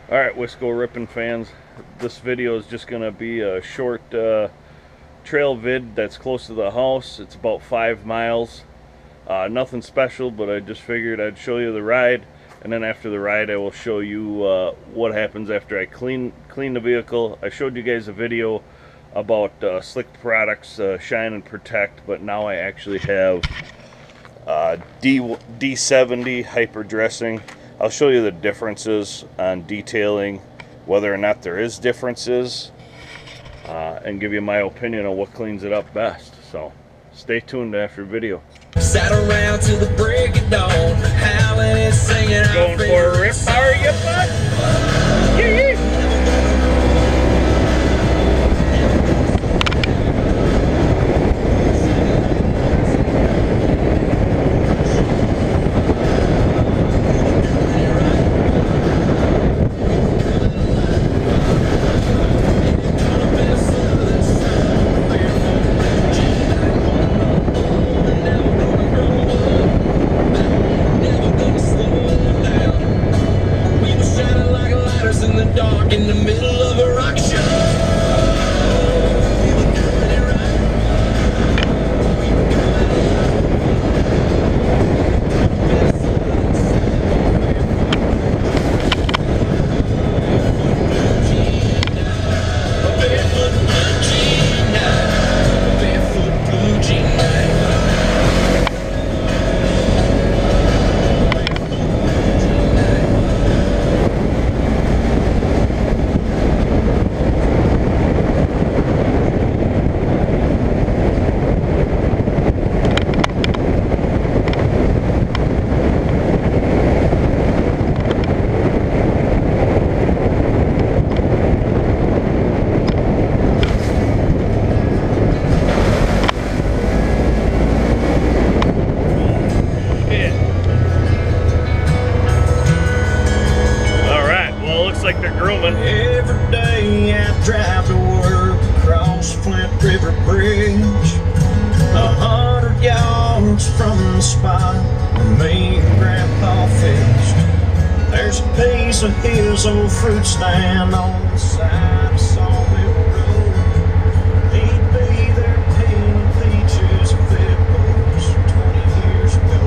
Alright, Wisco Rippin' fans, this video is just going to be a short trail vid that's close to the house. It's about 5 miles. Nothing special, but I just figured I'd show you the ride, and then after the ride I will show you what happens after I clean the vehicle. I showed you guys a video about Slick Products Shine and Protect, but now I actually have D70 Hyper Dressing. I'll show you the differences on detailing, whether or not there is differences, and give you my opinion on what cleans it up best. So stay tuned after the video. Sat around till the break of dawn, howling and singing. Going for a rip, are you, bud? Yee-yee. In the middle of a rock show. Like they're grooming. Every day I drive to work across Flint River Bridge, 100 yards from the spot where me and Grandpa fished. There's a piece of his old fruit stand on the side of Sawmill Road. He'd be there peeling peaches and vegetables 20 years ago.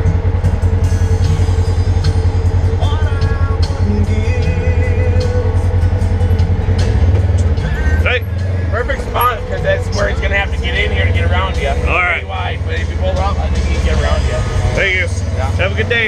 What I wouldn't give. Perfect spot, because that's where he's going to have to get in here to get around you. All right. Wide, but if you pull up, I think he can get around you. Thank you. Yeah. Have a good day.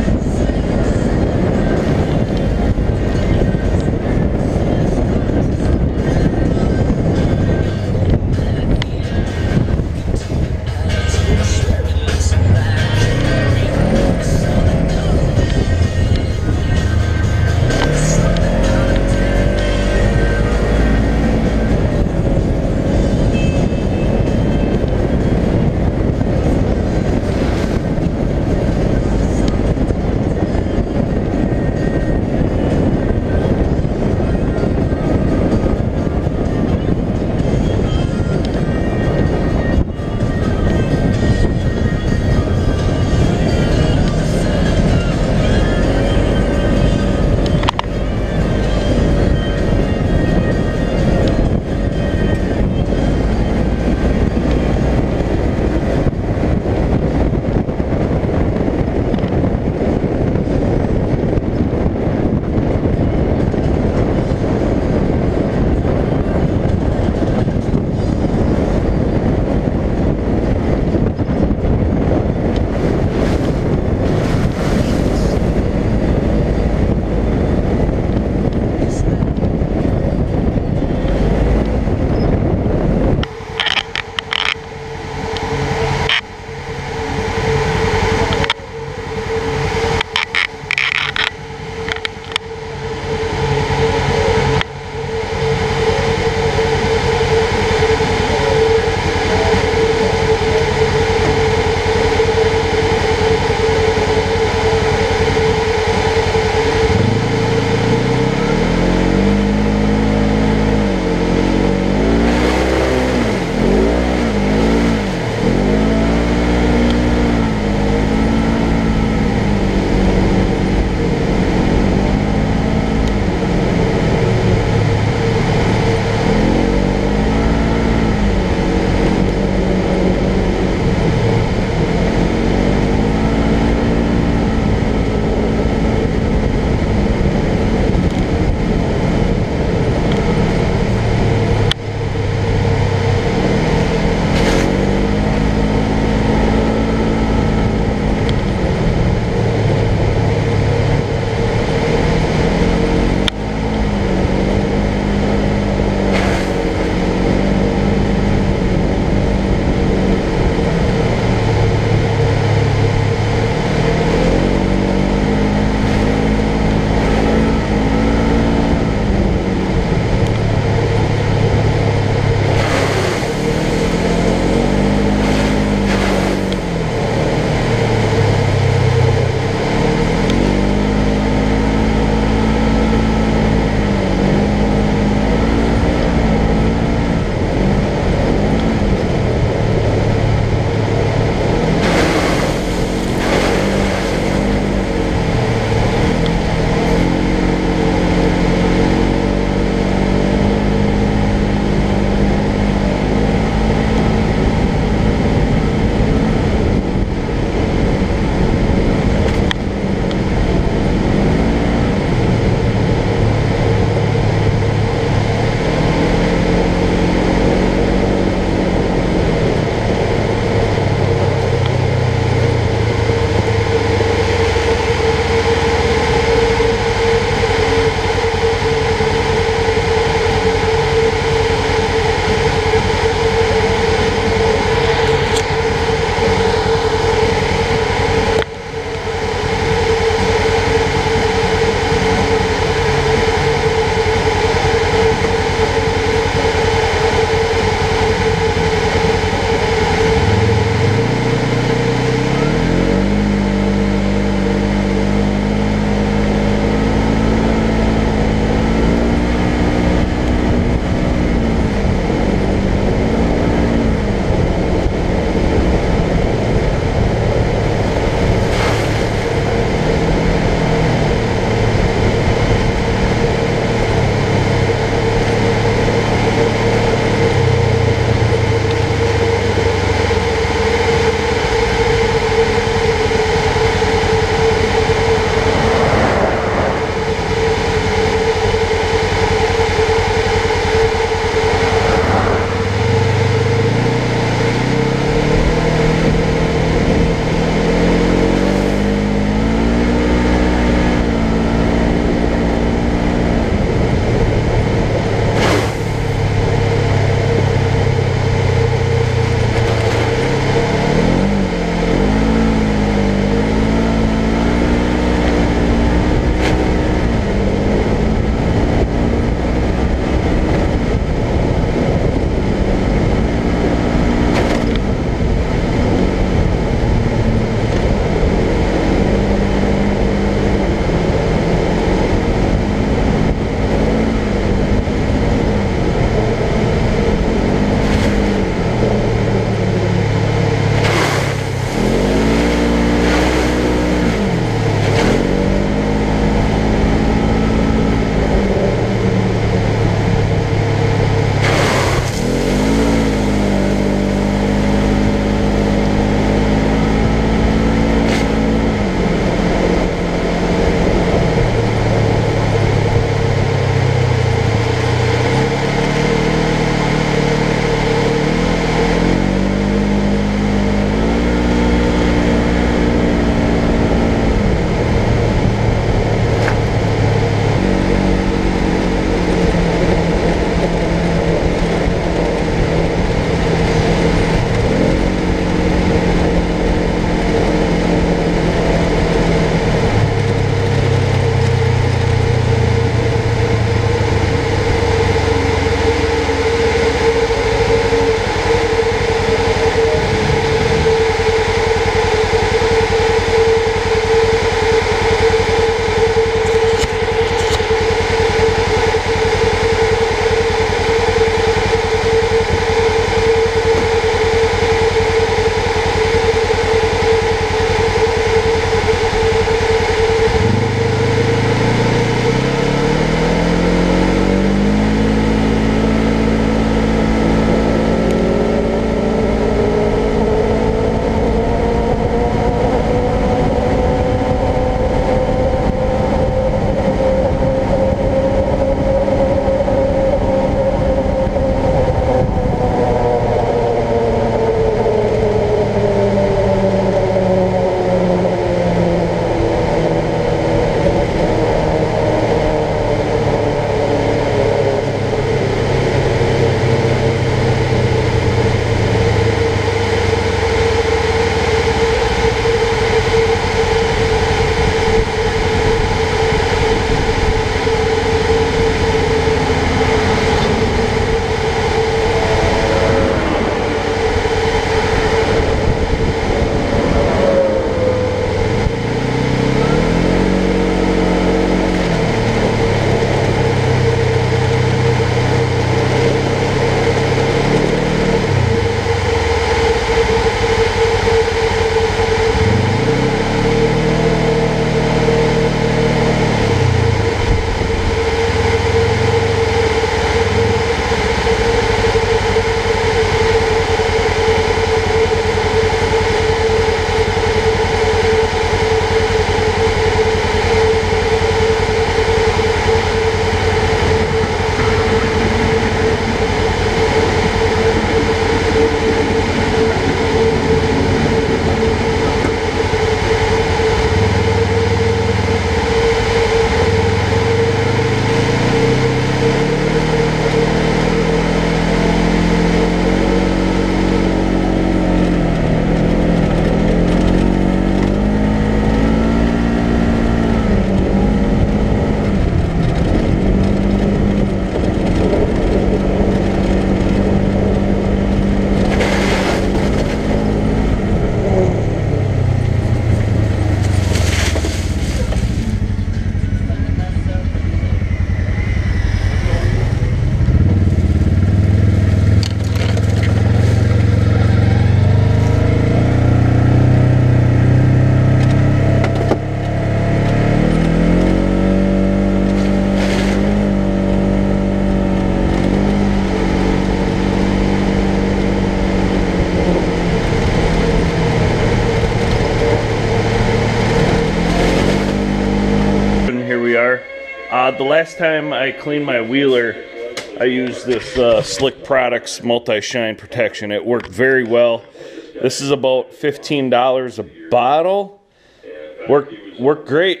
are. The last time I cleaned my wheeler, I used this Slick Products Multi-Shine Protection. It worked very well. This is about $15 a bottle. Worked great.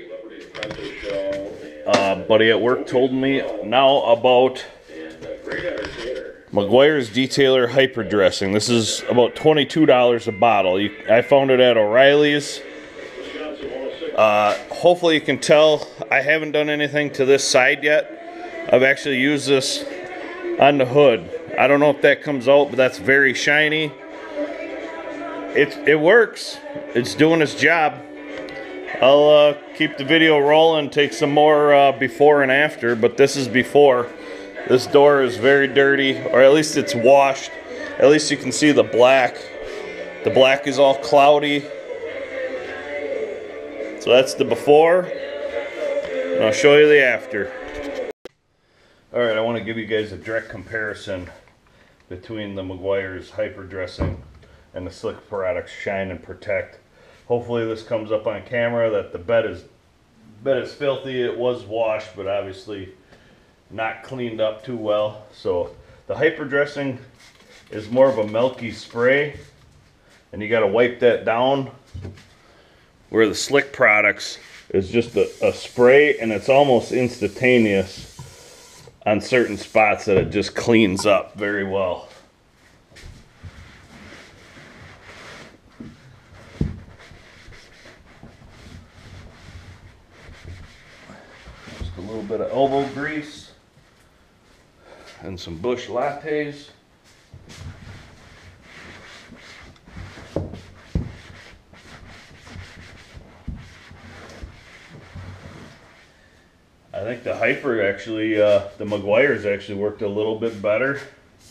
Buddy at work told me now about Meguiar's Detailer Hyper Dressing. This is about $22 a bottle. I found it at O'Reilly's. Hopefully you can tell I haven't done anything to this side yet. I've actually used this on the hood. I don't know if that comes out, but that's very shiny. It works. It's doing its job. I'll keep the video rolling, take some more before and after, but this is before. This door is very dirty, or at least it's washed. At least you can see the black. The black is all cloudy. So that's the before, and I'll show you the after. Alright, I want to give you guys a direct comparison between the Meguiar's Hyper Dressing and the Slick Products Shine and Protect. Hopefully this comes up on camera that the bed is filthy. It was washed, but obviously not cleaned up too well. So the Hyper Dressing is more of a milky spray, and you got to wipe that down. Where the Slick Products is just a spray, and it's almost instantaneous on certain spots that it just cleans up very well. Just a little bit of elbow grease and some Busch Lattes. I think the Hyper actually, the Meguiar's actually worked a little bit better.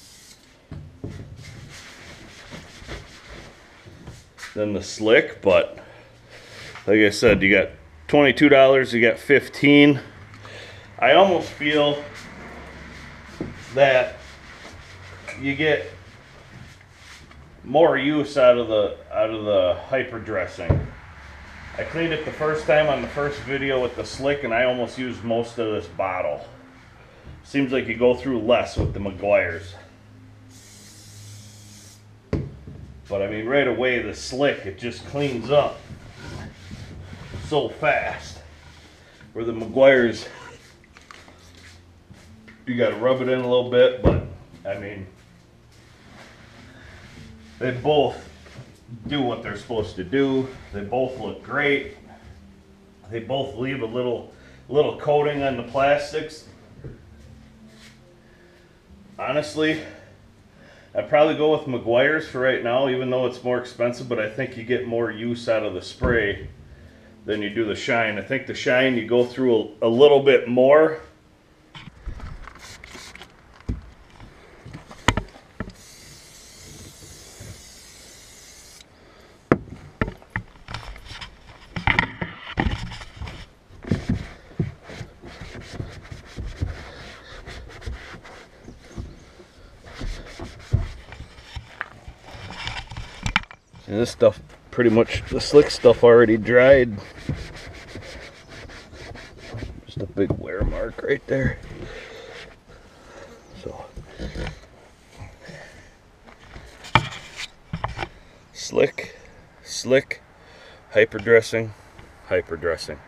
Than the Slick, but like I said, you got $22, you got $15. I almost feel that you get more use out of the Hyper Dressing. I cleaned it the first time on the first video with the Slick, and I almost used most of this bottle. Seems like you go through less with the Meguiar's. But I mean, right away the Slick, it just cleans up so fast. Where the Meguiar's, you gotta rub it in a little bit, but I mean, they both do what they're supposed to do. They both look great. They both leave a little coating on the plastics. Honestly, I'd probably go with Meguiar's for right now, even though it's more expensive, but I think you get more use out of the spray than you do the Shine. I think the Shine, you go through a little bit more. And this stuff, pretty much, the Slick stuff already dried. Just a big wear mark right there. So, Slick, Hyper Dressing, Hyper Dressing.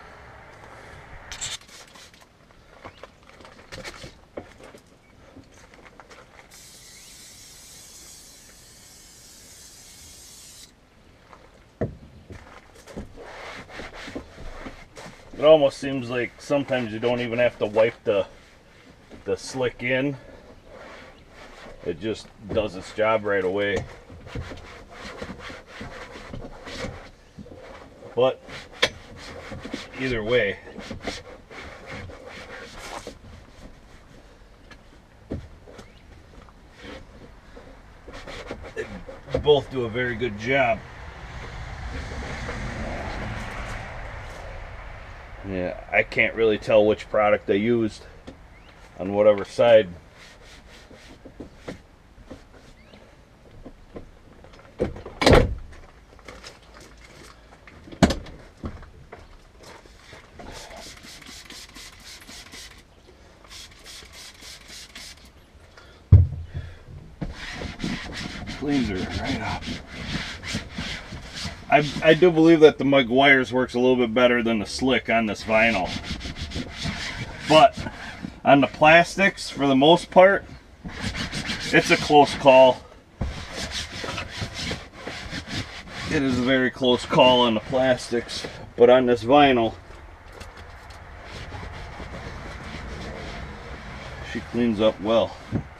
It almost seems like sometimes you don't even have to wipe the Slick in. It just does its job right away. But either way, they both do a very good job. Yeah, I can't really tell which product they used on whatever side. cleans her right up. I do believe that the Meguiar's works a little bit better than the Slick on this vinyl. But on the plastics, for the most part, it's a close call. It is a very close call on the plastics. But on this vinyl, she cleans up well.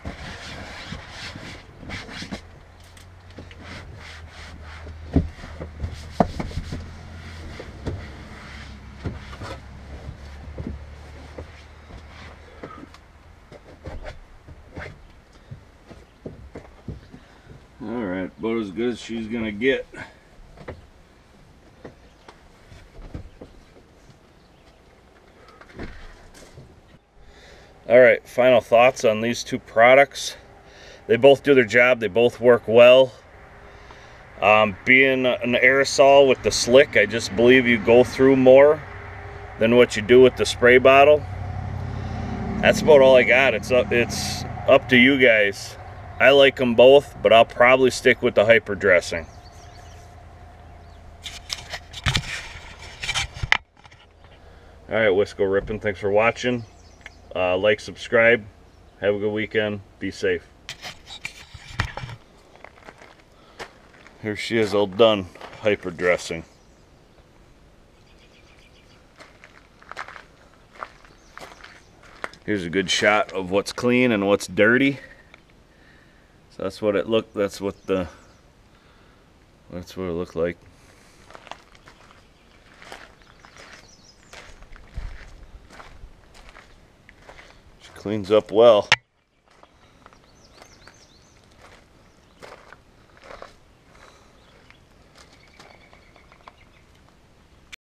Alright, about as good as she's gonna get. Alright, final thoughts on these two products. They both do their job, they both work well. Being an aerosol with the Slick, I just believe you go through more than what you do with the spray bottle. That's about all I got. It's up to you guys. I like them both, but I'll probably stick with the Hyper dressing. Alright, Wisco Rippin', thanks for watching. Like, subscribe. Have a good weekend. Be safe. Here she is, all done. Hyper dressing. Here's a good shot of what's clean and what's dirty. So that's what it looked. That's what it looked like. She cleans up well.